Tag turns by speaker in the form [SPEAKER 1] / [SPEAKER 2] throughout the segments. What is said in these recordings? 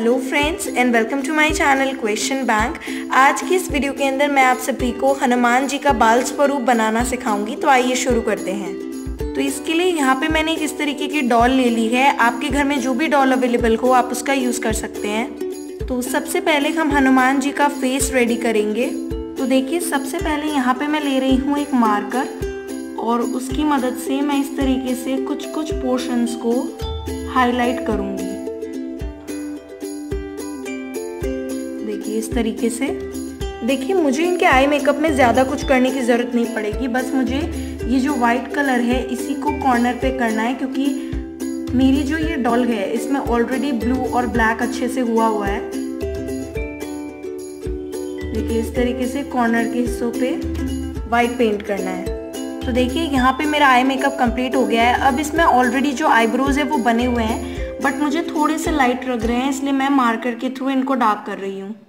[SPEAKER 1] Hello friends and welcome to my channel question bank. आज की इस वीडियो के अंदर मैं आप सभी को हनुमान जी का बाल स्वरूप बनाना सिखाऊंगी। तो आइए शुरू करते हैं। तो इसके लिए यहाँ पे मैंने इस तरीके की डॉल ले ली है। आपके घर में जो भी डॉल अवेलेबल हो आप उसका यूज़ कर सकते हैं। तो सबसे पहले हम हनुमान जी का फेस रेडी करेंगे। तो देखिए सबसे पहले यहाँ पे मैं ले रही हूँ एक मार्कर और उसकी मदद से मैं इस तरीके से कुछ कुछ पोर्शंस को हाईलाइट करूँगी। देखिए इस तरीके से। देखिए मुझे इनके आई मेकअप में ज़्यादा कुछ करने की ज़रूरत नहीं पड़ेगी, बस मुझे ये जो वाइट कलर है इसी को कॉर्नर पे करना है, क्योंकि मेरी जो ये डॉल है इसमें ऑलरेडी ब्लू और ब्लैक अच्छे से हुआ है। देखिए इस तरीके से कॉर्नर के हिस्सों पे वाइट पेंट करना है। तो देखिए यहाँ पे मेरा आई मेकअप कंप्लीट हो गया है। अब इसमें ऑलरेडी जो आईब्रोज है वो बने हुए हैं, बट मुझे थोड़े से लाइट लग रहे हैं, इसलिए मैं मार्कर के थ्रू इनको डार्क कर रही हूँ।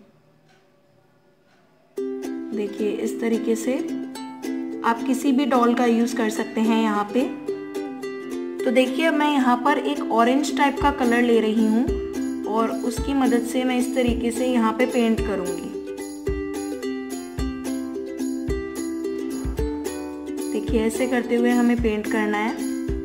[SPEAKER 1] देखिए इस तरीके से आप किसी भी डॉल का यूज़ कर सकते हैं यहाँ पे। तो देखिए अब मैं यहाँ पर एक ऑरेंज टाइप का कलर ले रही हूँ और उसकी मदद से मैं इस तरीके से यहाँ पे पेंट करूँगी। देखिए ऐसे करते हुए हमें पेंट करना है।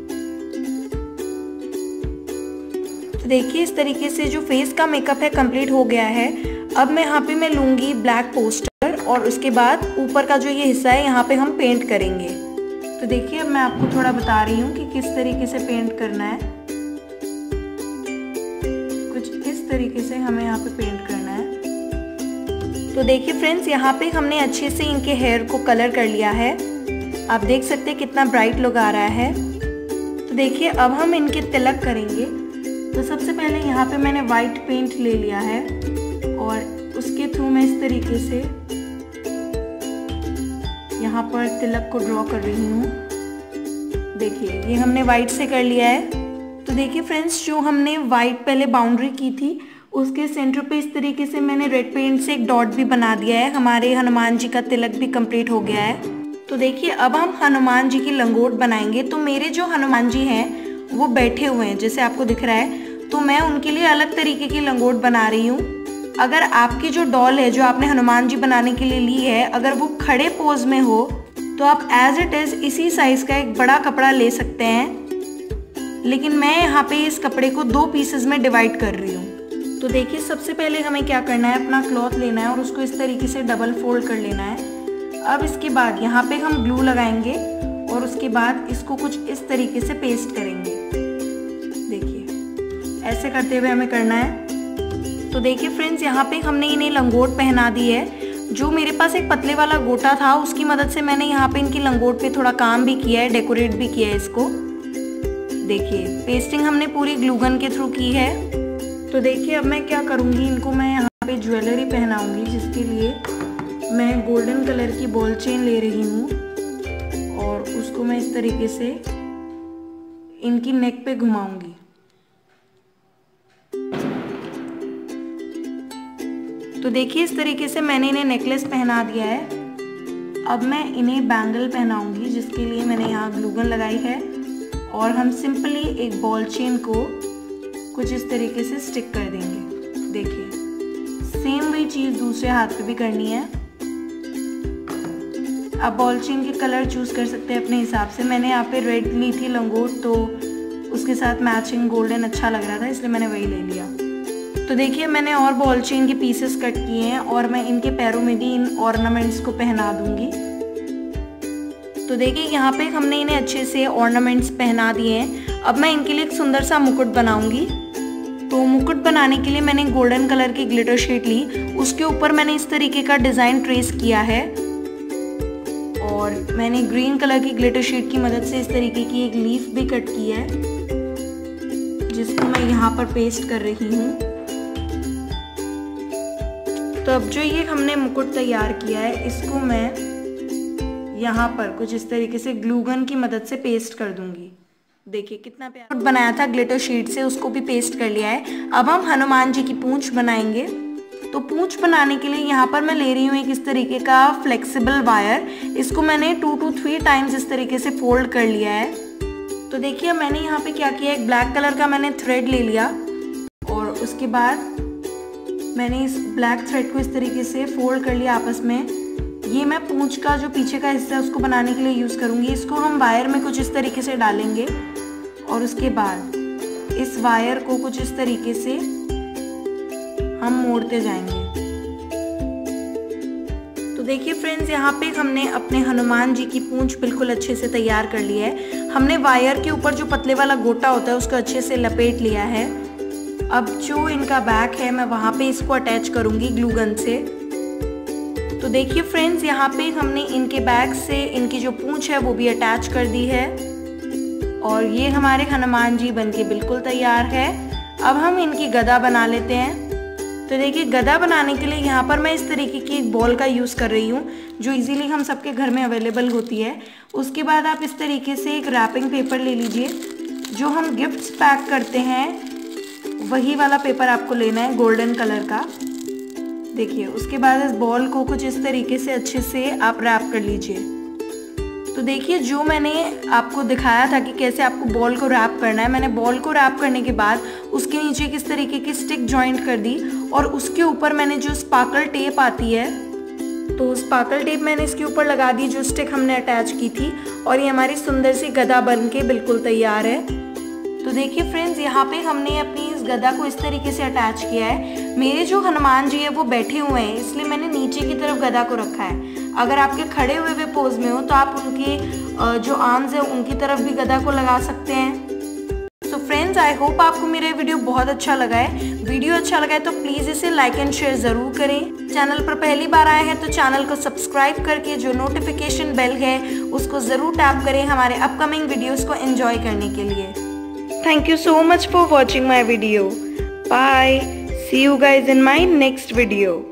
[SPEAKER 1] तो देखिए इस तरीके से जो फेस का मेकअप है कंप्लीट हो गया है। अब मैं यहाँ पे मैं लूँगी ब्लैक पोस्टर और उसके बाद ऊपर का जो ये हिस्सा है यहाँ पे हम पेंट करेंगे। तो देखिए अब मैं आपको थोड़ा बता रही हूँ कि किस तरीके से पेंट करना है। कुछ इस तरीके से हमें यहाँ पे पेंट करना है। तो देखिए फ्रेंड्स यहाँ पे हमने अच्छे से इनके हेयर को कलर कर लिया है। आप देख सकते हैं कितना ब्राइट लुक आ रहा है। तो देखिए अब हम इनके तिलक करेंगे। तो सबसे पहले यहाँ पे मैंने वाइट पेंट ले लिया है और उसके थ्रू मैं इस तरीके से यहाँ पर तिलक को ड्रॉ कर रही हूँ। देखिए ये हमने वाइट से कर लिया है। तो देखिए फ्रेंड्स जो हमने वाइट पहले बाउंड्री की थी उसके सेंटर पे इस तरीके से मैंने रेड पेंट से एक डॉट भी बना दिया है। हमारे हनुमान जी का तिलक भी कंप्लीट हो गया है। तो देखिए अब हम हनुमान जी की लंगोट बनाएंगे। तो मेरे जो हनुमान जी हैं वो बैठे हुए हैं जैसे आपको दिख रहा है, तो मैं उनके लिए अलग तरीके की लंगोट बना रही हूँ। अगर आपकी जो डॉल है जो आपने हनुमान जी बनाने के लिए ली है अगर वो खड़े पोज में हो तो आप एज इट इज़ इसी साइज का एक बड़ा कपड़ा ले सकते हैं, लेकिन मैं यहाँ पे इस कपड़े को 2 पीसेस में डिवाइड कर रही हूँ। तो देखिए सबसे पहले हमें क्या करना है, अपना क्लॉथ लेना है और उसको इस तरीके से डबल फोल्ड कर लेना है। अब इसके बाद यहाँ पे हम ग्लू लगाएंगे और उसके बाद इसको कुछ इस तरीके से पेस्ट करेंगे। देखिए ऐसे करते हुए हमें करना है। तो देखिए फ्रेंड्स यहाँ पे हमने इन्हें लंगोट पहना दी है। जो मेरे पास एक पतले वाला गोटा था उसकी मदद से मैंने यहाँ पे इनकी लंगोट पे थोड़ा काम भी किया है, डेकोरेट भी किया है इसको। देखिए पेस्टिंग हमने पूरी ग्लू गन के थ्रू की है। तो देखिए अब मैं क्या करूँगी, इनको मैं यहाँ पे ज्वेलरी पहनाऊँगी, जिसके लिए मैं गोल्डन कलर की बॉल चेन ले रही हूँ और उसको मैं इस तरीके से इनकी नेक पे घुमाऊंगी। तो देखिए इस तरीके से मैंने इन्हें नेकलेस पहना दिया है। अब मैं इन्हें बैंगल पहनाऊंगी, जिसके लिए मैंने यहाँ ग्लू गन लगाई है और हम सिंपली एक बॉल चेन को कुछ इस तरीके से स्टिक कर देंगे। देखिए सेम वही चीज़ दूसरे हाथ पे भी करनी है। आप बॉल चेन के कलर चूज़ कर सकते हैं अपने हिसाब से। मैंने यहाँ पे रेड ली थी लंगोट, तो उसके साथ मैचिंग गोल्डन अच्छा लग रहा था इसलिए मैंने वही ले लिया। तो देखिए मैंने और बॉल चेन के पीसेस कट किए हैं और मैं इनके पैरों में भी इन ऑर्नामेंट्स को पहना दूंगी। तो देखिए यहाँ पे हमने इन्हें अच्छे से ऑर्नामेंट्स पहना दिए हैं। अब मैं इनके लिए एक सुंदर सा मुकुट बनाऊंगी। तो मुकुट बनाने के लिए मैंने गोल्डन कलर की ग्लिटर शीट ली, उसके ऊपर मैंने इस तरीके का डिज़ाइन ट्रेस किया है और मैंने ग्रीन कलर की ग्लिटर शीट की मदद से इस तरीके की एक लीफ भी कट की है, जिसको मैं यहाँ पर पेस्ट कर रही हूँ। तो अब जो ये हमने मुकुट तैयार किया है इसको मैं यहाँ पर कुछ इस तरीके से ग्लू गन की मदद से पेस्ट कर दूंगी। देखिए कितना प्यारा मुकुट बनाया था ग्लिटर शीट से, उसको भी पेस्ट कर लिया है। अब हम हनुमान जी की पूंछ बनाएंगे। तो पूंछ बनाने के लिए यहाँ पर मैं ले रही हूँ एक इस तरीके का फ्लेक्सिबल वायर। इसको मैंने 2 to 3 टाइम्स इस तरीके से फोल्ड कर लिया है। तो देखिए मैंने यहाँ पे क्या किया, एक ब्लैक कलर का मैंने थ्रेड ले लिया और उसके बाद मैंने इस ब्लैक थ्रेड को इस तरीके से फोल्ड कर लिया आपस में। ये मैं पूंछ का जो पीछे का हिस्सा है उसको बनाने के लिए यूज़ करूँगी। इसको हम वायर में कुछ इस तरीके से डालेंगे और उसके बाद इस वायर को कुछ इस तरीके से हम मोड़ते जाएंगे। तो देखिए फ्रेंड्स, यहाँ पे हमने अपने हनुमान जी की पूंछ बिल्कुल अच्छे से तैयार कर ली है। हमने वायर के ऊपर जो पतले वाला गोटा होता है उसको अच्छे से लपेट लिया है। अब जो इनका बैक है मैं वहाँ पे इसको अटैच करूँगी ग्लू गन से। तो देखिए फ्रेंड्स, यहाँ पे हमने इनके बैक से इनकी जो पूंछ है वो भी अटैच कर दी है और ये हमारे हनुमान जी बनके बिल्कुल तैयार है। अब हम इनकी गदा बना लेते हैं। तो देखिए, गदा बनाने के लिए यहाँ पर मैं इस तरीके की एक बॉल का यूज़ कर रही हूँ जो इजीली हम सबके घर में अवेलेबल होती है। उसके बाद आप इस तरीके से एक रैपिंग पेपर ले लीजिए। जो हम गिफ्ट्स पैक करते हैं वही वाला पेपर आपको लेना है, गोल्डन कलर का। देखिए, उसके बाद इस बॉल को कुछ इस तरीके से अच्छे से आप रैप कर लीजिए। तो देखिए, जो मैंने आपको दिखाया था कि कैसे आपको बॉल को रैप करना है, मैंने बॉल को रैप करने के बाद उसके नीचे किस तरीके की स्टिक जॉइंट कर दी और उसके ऊपर मैंने जो स्पार्कल टेप आती है तो स्पार्कल टेप मैंने इसके ऊपर लगा दी जो स्टिक हमने अटैच की थी और ये हमारी सुंदर सी गदा बन के बिल्कुल तैयार है। तो देखिए फ्रेंड्स, यहाँ पे हमने अपनी इस गदा को इस तरीके से अटैच किया है। मेरे जो हनुमान जी है वो बैठे हुए हैं, इसलिए मैंने नीचे की तरफ गदा को रखा है। अगर आपके खड़े हुए पोज में हो तो आप उनके जो आर्म्स है उनकी तरफ भी गदा को लगा सकते हैं। सो फ्रेंड्स, आई होप आपको मेरा वीडियो बहुत अच्छा लगा है। वीडियो अच्छा लगा है तो प्लीज़ इसे लाइक एंड शेयर ज़रूर करें। चैनल पर पहली बार आए हैं तो चैनल को सब्सक्राइब करके जो नोटिफिकेशन बेल है उसको ज़रूर टैप करें हमारे अपकमिंग वीडियोज़ को एंजॉय करने के लिए। Thank you so much for watching my video. Bye. See you guys in my next video.